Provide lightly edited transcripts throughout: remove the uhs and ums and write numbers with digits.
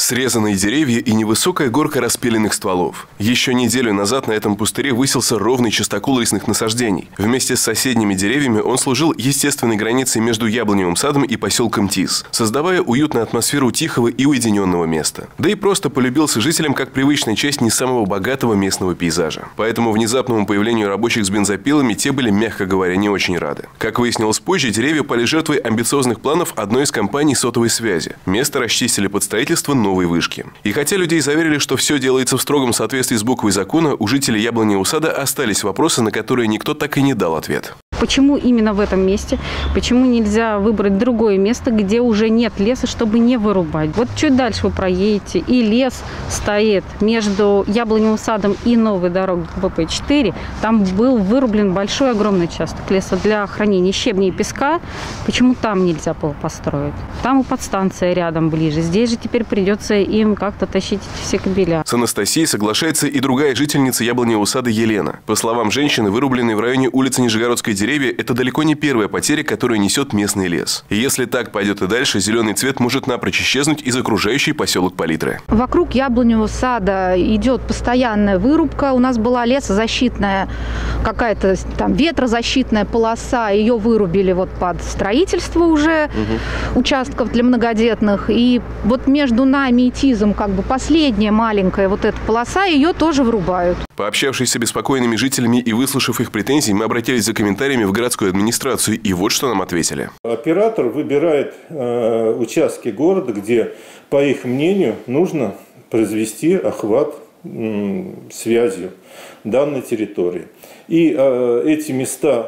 Срезанные деревья и невысокая горка распиленных стволов. Еще неделю назад на этом пустыре высился ровный частокол лесных насаждений. Вместе с соседними деревьями он служил естественной границей между яблоневым садом и поселком Тис, создавая уютную атмосферу тихого и уединенного места. Да и просто полюбился жителям как привычная часть не самого богатого местного пейзажа. Поэтому внезапному появлению рабочих с бензопилами те были, мягко говоря, не очень рады. Как выяснилось позже, деревья пали жертвой амбициозных планов одной из компаний сотовой связи. Место расчистили под строительство новой вышки. И хотя людей заверили, что все делается в строгом соответствии с буквой закона, у жителей яблоневого сада остались вопросы, на которые никто так и не дал ответ. Почему именно в этом месте? Почему нельзя выбрать другое место, где уже нет леса, чтобы не вырубать? Вот чуть дальше вы проедете, и лес стоит между яблоневым садом и новой дорогой БП-4. Там был вырублен большой, огромный участок леса для хранения щебня и песка. Почему там нельзя было построить? Там и подстанция рядом ближе. Здесь же теперь придется им как-то тащить все кабеля. С Анастасией соглашается и другая жительница яблоневого сада Елена. По словам женщины, вырубленные в районе улицы Нижегородской деревья – это далеко не первая потеря, которую несет местный лес. И если так пойдет и дальше, зеленый цвет может напрочь исчезнуть из окружающей поселок Палитры. Вокруг яблоневого сада идет постоянная вырубка. У нас была лесозащитная какая-то там ветрозащитная полоса. Ее вырубили вот под строительство уже участков для многодетных. И вот между нами и Тизом как бы последняя маленькая вот эта полоса, ее тоже вырубают. Пообщавшись с обеспокоенными жителями и выслушав их претензии, мы обратились за комментариями в городскую администрацию, и вот что нам ответили. Оператор выбирает участки города, где, по их мнению, нужно произвести охват связью данной территории. И эти места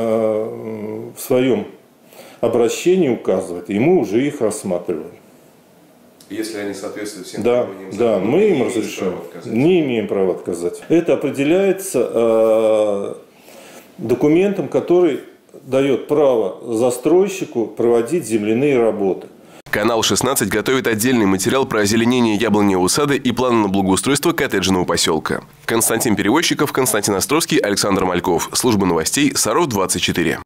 в своем обращении указывает, и мы уже их рассматриваем. Если они соответствуют всем требованиям закона, мы им разрешаем. Не имеем права отказать. Это определяется документом, который дает право застройщику проводить земляные работы. Канал 16 готовит отдельный материал про озеленение яблоневого сада и планы на благоустройство коттеджного поселка. Константин Перевозчиков, Константин Островский, Александр Мальков. Служба новостей Саров 24.